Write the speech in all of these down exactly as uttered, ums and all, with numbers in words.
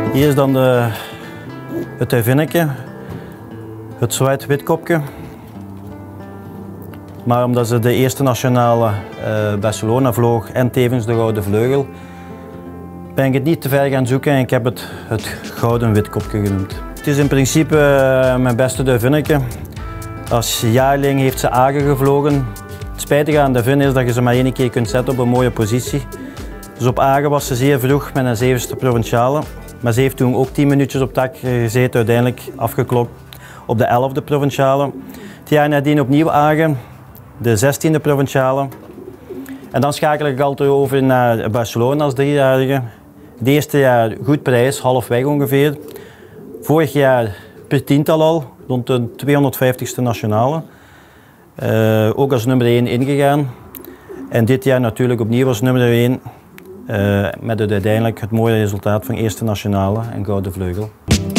Hier is dan de, het duivinnetje, het zwart-witkopje. Maar omdat ze de eerste nationale uh, Barcelona vloog en tevens de gouden vleugel, ben ik het niet te ver gaan zoeken en ik heb het het gouden witkopje genoemd. Het is in principe uh, mijn beste duivinnetje. Als jaarling heeft ze Agen gevlogen. Het spijtige aan de duivin is dat je ze maar één keer kunt zetten op een mooie positie. Dus op Agen was ze zeer vroeg met een zevende provinciale. Maar ze heeft toen ook tien minuutjes op tak gezeten, uiteindelijk afgeklopt op de elfde provinciale. Het jaar nadien opnieuw Agen, de zestiende provinciale. En dan schakel ik altijd over naar Barcelona als driejarige. Het eerste jaar goed prijs, halfweg ongeveer. Vorig jaar per tiental al, rond de tweehonderdvijftigste nationale. Uh, ook als nummer één ingegaan. En dit jaar natuurlijk opnieuw als nummer één. Uh, met het uiteindelijk het mooie resultaat van eerste nationale en gouden vleugel.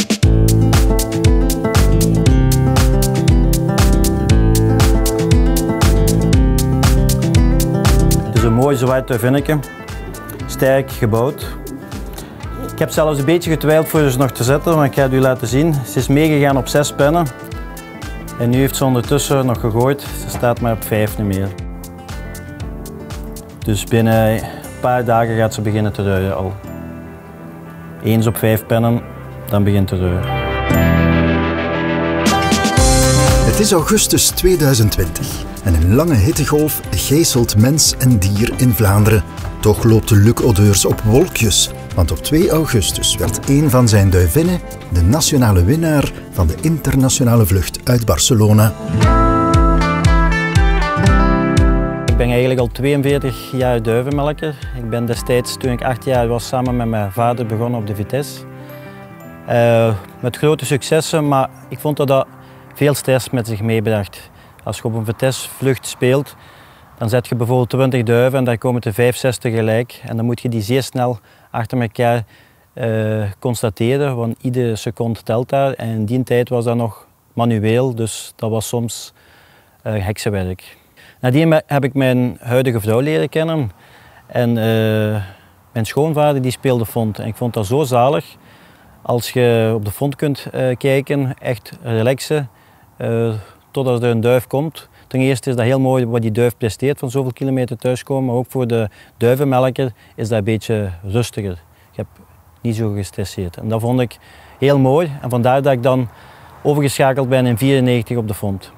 Het is een mooi zwart duivinnetje, sterk gebouwd. Ik heb zelfs een beetje getwijfeld voor ze nog te zetten, maar ik ga het u laten zien. Ze is meegegaan op zes pennen en nu heeft ze ondertussen nog gegooid. Ze staat maar op vijf niet meer. Dus binnen een paar dagen gaat ze beginnen te ruien al. Eens op vijf pennen, dan begint te ruien. Het is augustus tweeduizend twintig en een lange hittegolf gijzelt mens en dier in Vlaanderen. Toch loopt Luc Odeurs op wolkjes, want op twee augustus werd een van zijn duivinnen de nationale winnaar van de internationale vlucht uit Barcelona. Ik ben eigenlijk al tweeënveertig jaar duivenmelker. Ik ben destijds, toen ik acht jaar was, samen met mijn vader begonnen op de Vitesse. Uh, met grote successen, maar ik vond dat dat veel stress met zich meebracht. Als je op een Vitesse-vlucht speelt, dan zet je bijvoorbeeld twintig duiven en daar komen er vijf, zes tegelijk. En dan moet je die zeer snel achter elkaar uh, constateren, want iedere seconde telt daar. En in die tijd was dat nog manueel, dus dat was soms uh, heksenwerk. Nadien heb ik mijn huidige vrouw leren kennen en uh, mijn schoonvader die speelde font. En ik vond dat zo zalig als je op de font kunt uh, kijken, echt relaxen uh, totdat er een duif komt. Ten eerste is dat heel mooi wat die duif presteert van zoveel kilometer thuiskomen, maar ook voor de duivenmelker is dat een beetje rustiger. Je hebt niet zo gestresseerd. En dat vond ik heel mooi en vandaar dat ik dan overgeschakeld ben in vierennegentig op de font.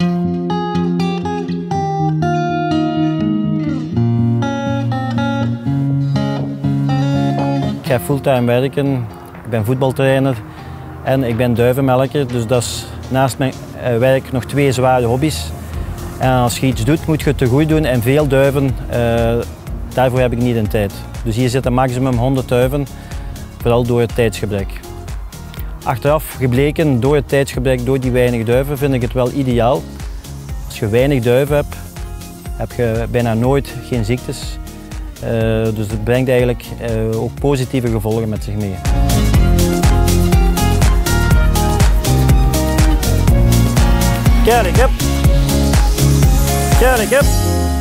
Ik ga fulltime werken, ik ben voetbaltrainer en ik ben duivenmelker, dus dat is naast mijn werk nog twee zware hobby's. En als je iets doet, moet je het te goed doen en veel duiven, uh, daarvoor heb ik niet de tijd. Dus hier zitten maximum honderd duiven, vooral door het tijdsgebrek. Achteraf gebleken, door het tijdsgebrek, door die weinig duiven, vind ik het wel ideaal. Als je weinig duiven hebt, heb je bijna nooit geen ziektes. Uh, dus het brengt eigenlijk uh, ook positieve gevolgen met zich mee. Kijk, heb. Kijk, heb.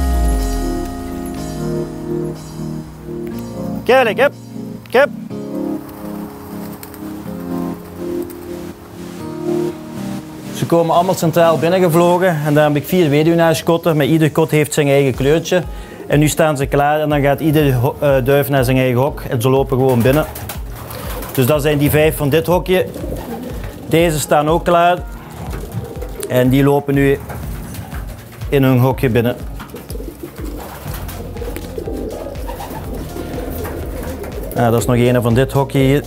Kijk, heb. Kijk. Ze komen allemaal centraal binnengevlogen en daar heb ik vier weduwnaarskotten. Met ieder kot heeft zijn eigen kleurtje. En nu staan ze klaar en dan gaat ieder uh, duif naar zijn eigen hok en ze lopen gewoon binnen. Dus dat zijn die vijf van dit hokje. Deze staan ook klaar. En die lopen nu in hun hokje binnen. Nou, dat is nog een van dit hokje hier.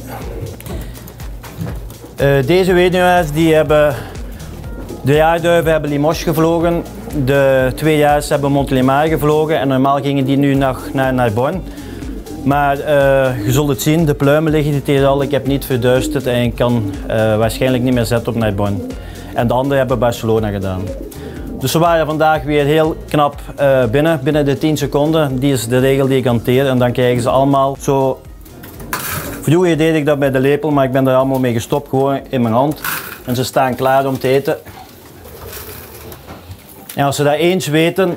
Uh, deze weduwnaars die hebben, de jaarduiven hebben Limoges gevlogen. De tweejaars hebben Montélimar gevlogen en normaal gingen die nu naar, naar, naar Born. Maar uh, je zult het zien, de pluimen liggen hier al. Ik heb niet verduisterd en ik kan uh, waarschijnlijk niet meer zetten op naar Born. En de anderen hebben Barcelona gedaan. Dus ze waren vandaag weer heel knap uh, binnen, binnen de tien seconden. Die is de regel die ik hanteer en dan krijgen ze allemaal zo. Vroeger deed ik dat bij de lepel, maar ik ben er allemaal mee gestopt, gewoon in mijn hand. En ze staan klaar om te eten. En als ze dat eens weten,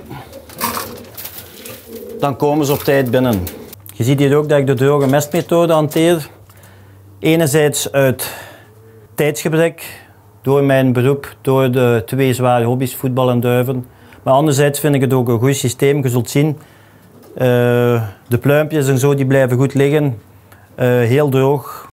dan komen ze op tijd binnen. Je ziet hier ook dat ik de droge mestmethode hanteer. Enerzijds uit tijdsgebrek, door mijn beroep, door de twee zware hobby's, voetbal en duiven. Maar anderzijds vind ik het ook een goed systeem. Je zult zien, uh, de pluimpjes en zo die blijven goed liggen, uh, heel droog.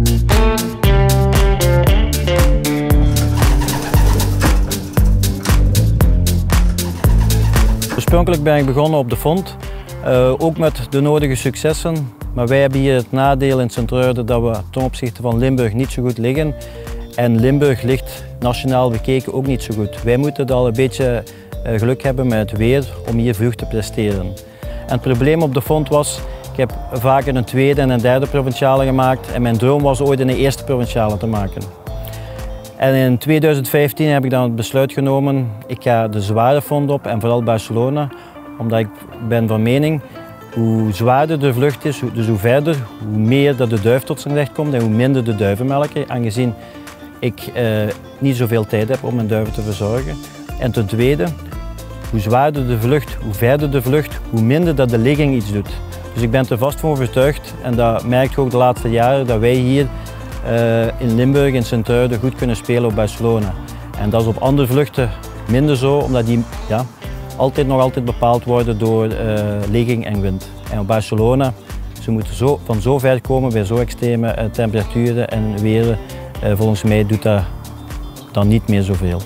Oorspronkelijk ben ik begonnen op de Font, uh, ook met de nodige successen. Maar wij hebben hier het nadeel in Sint-Truiden dat we ten opzichte van Limburg niet zo goed liggen. En Limburg ligt nationaal bekeken ook niet zo goed. Wij moeten al een beetje uh, geluk hebben met het weer om hier vroeg te presteren. En het probleem op de Font was, ik heb vaak een tweede en een derde provinciale gemaakt. En mijn droom was ooit een eerste provinciale te maken. En in tweeduizend vijftien heb ik dan het besluit genomen, ik ga de zware Font op en vooral Barcelona. Omdat ik ben van mening, hoe zwaarder de vlucht is, dus hoe verder, hoe meer dat de duif tot zijn recht komt en hoe minder de duiven melken. Aangezien ik uh, niet zoveel tijd heb om mijn duiven te verzorgen. En ten tweede, hoe zwaarder de vlucht, hoe verder de vlucht, hoe minder dat de ligging iets doet. Dus ik ben er vast van overtuigd en dat merk je ook de laatste jaren dat wij hier uh, in Limburg, in Sint-Truiden, goed kunnen spelen op Barcelona. En dat is op andere vluchten minder zo, omdat die ja, altijd nog altijd bepaald worden door uh, ligging en wind. En op Barcelona, ze moeten zo, van zo ver komen bij zo extreme uh, temperaturen en weer. Uh, volgens mij doet dat dan niet meer zoveel.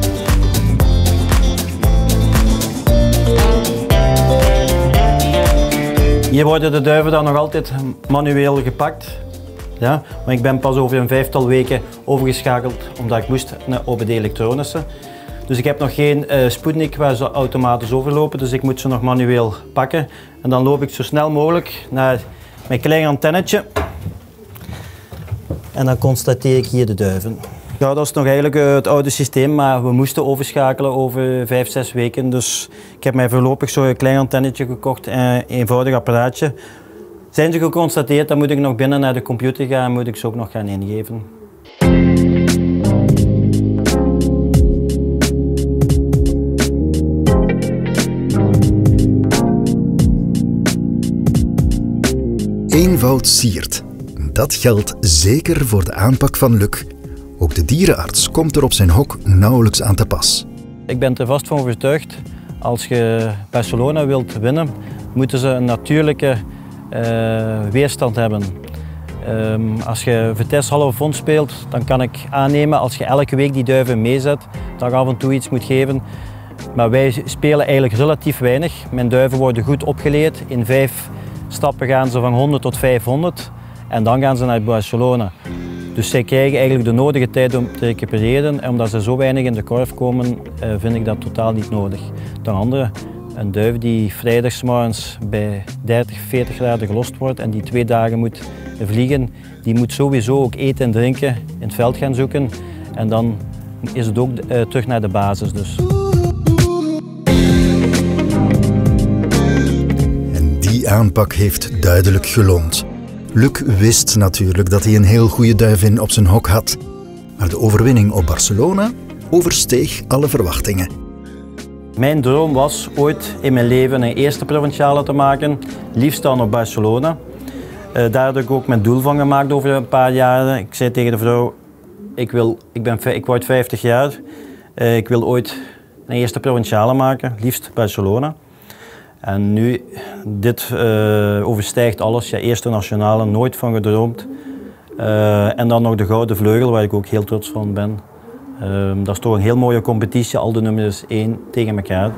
Hier worden de duiven dan nog altijd manueel gepakt. Ja, maar ik ben pas over een vijftal weken overgeschakeld omdat ik moest op de elektronische. Dus ik heb nog geen uh, Sputnik waar ze automatisch overlopen, dus ik moet ze nog manueel pakken. En dan loop ik zo snel mogelijk naar mijn klein antennetje. En dan constateer ik hier de duiven. Ja, dat is nog eigenlijk het oude systeem, maar we moesten overschakelen over vijf, zes weken. Dus ik heb mij voorlopig zo'n klein antennetje gekocht en een eenvoudig apparaatje. Zijn ze geconstateerd, dan moet ik nog binnen naar de computer gaan en moet ik ze ook nog gaan ingeven. Eenvoud siert. Dat geldt zeker voor de aanpak van Luc. Ook de dierenarts komt er op zijn hok nauwelijks aan te pas. Ik ben er vast van overtuigd, als je Barcelona wilt winnen, moeten ze een natuurlijke uh, weerstand hebben. Um, als je Vitesse halve Font speelt, dan kan ik aannemen als je elke week die duiven meezet, dat je af en toe iets moet geven. Maar wij spelen eigenlijk relatief weinig. Mijn duiven worden goed opgeleid. In vijf stappen gaan ze van honderd tot vijfhonderd en dan gaan ze naar Barcelona. Dus zij krijgen eigenlijk de nodige tijd om te recupereren en omdat ze zo weinig in de korf komen, vind ik dat totaal niet nodig. Ten andere, een duif die vrijdagsmorgens bij dertig, veertig graden gelost wordt en die twee dagen moet vliegen, die moet sowieso ook eten en drinken in het veld gaan zoeken en dan is het ook uh, terug naar de basis. Dus. En die aanpak heeft duidelijk geloond. Luc wist natuurlijk dat hij een heel goede duivin op zijn hok had. Maar de overwinning op Barcelona oversteeg alle verwachtingen. Mijn droom was ooit in mijn leven een eerste provinciale te maken, liefst dan op Barcelona. Uh, daar heb ik ook mijn doel van gemaakt over een paar jaren. Ik zei tegen de vrouw, ik, wil, ik, ben, ik word vijftig jaar, uh, ik wil ooit een eerste provinciale maken, liefst Barcelona. En nu, dit uh, overstijgt alles. Ja, eerste nationale, nooit van gedroomd. Uh, en dan nog de Gouden Vleugel, waar ik ook heel trots van ben. Uh, dat is toch een heel mooie competitie, al de nummers één tegen elkaar.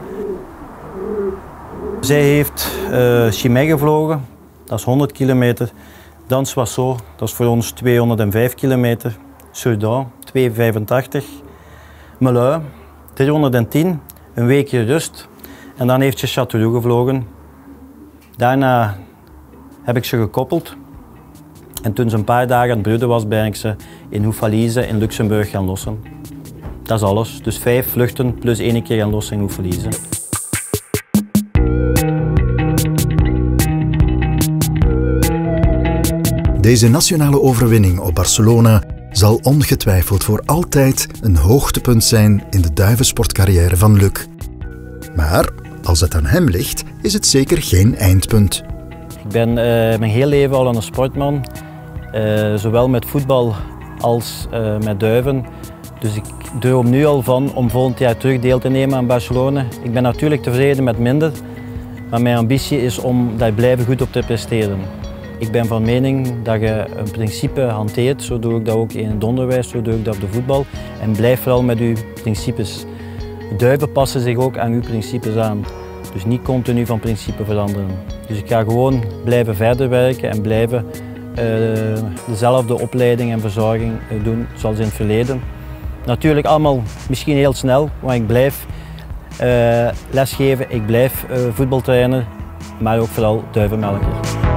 Zij heeft uh, Chimay gevlogen, dat is honderd kilometer. Dan Soissons, dat is voor ons tweehonderdvijf kilometer. Sedan, tweehonderdvijfentachtig. Melun, driehonderdtien, een weekje rust. En dan heeft ze Châteauroux gevlogen. Daarna heb ik ze gekoppeld. En toen ze een paar dagen aan het broeden was, ben ik ze in Houffalize in Luxemburg gaan lossen. Dat is alles. Dus vijf vluchten plus één keer gaan lossen in Houffalize. Deze nationale overwinning op Barcelona zal ongetwijfeld voor altijd een hoogtepunt zijn in de duivensportcarrière van Luc. Maar als het aan hem ligt, is het zeker geen eindpunt. Ik ben uh, mijn heel leven al een sportman. Uh, zowel met voetbal als uh, met duiven. Dus ik droom nu al van om volgend jaar terug deel te nemen aan Barcelona. Ik ben natuurlijk tevreden met minder, maar mijn ambitie is om daar blijven goed op te presteren. Ik ben van mening dat je een principe hanteert, zo doe ik dat ook in het onderwijs, zo doe ik dat op de voetbal. En blijf vooral met uw principes. Duiven passen zich ook aan uw principes aan. Dus niet continu van principe veranderen. Dus ik ga gewoon blijven verder werken en blijven uh, dezelfde opleiding en verzorging doen zoals in het verleden. Natuurlijk allemaal misschien heel snel, maar ik blijf uh, lesgeven, ik blijf uh, voetbaltrainer, maar ook vooral duivenmelker.